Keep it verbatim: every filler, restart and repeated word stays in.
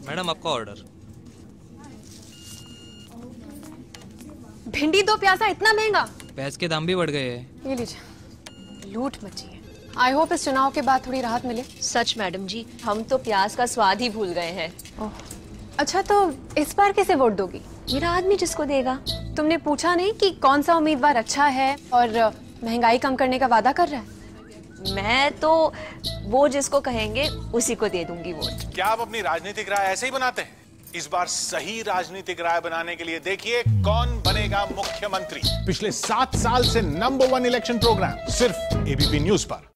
Madam आपका order. भिंडी दो प्याजा इतना महंगा? प्याज के दाम भी बढ़ गए हैं। ये लीजिए, लूट मची है। आई होप इस चुनाव के बाद थोड़ी राहत मिले। सच मैडम जी, हम तो प्याज का स्वाद ही भूल गए हैं। ओह, अच्छा तो इस बार किसे वोट दोगी? मेरा आदमी जिसको देगा। तुमने पूछा नहीं कि कौन सा उम्मीदवार अच्छा है और महंगाई कम करने का वादा कर रहा है? मैं तो वो जिसको कहेंगे उसी को दे दूंगी वोट। क्या आप अपनी राजनीतिक राय ऐसे ही बनाते हैं? इस बार सही राजनीतिक राय बनाने के लिए देखिए कौन बनेगा मुख्यमंत्री। पिछले सात साल से नंबर वन इलेक्शन प्रोग्राम सिर्फ एबीपी न्यूज पर।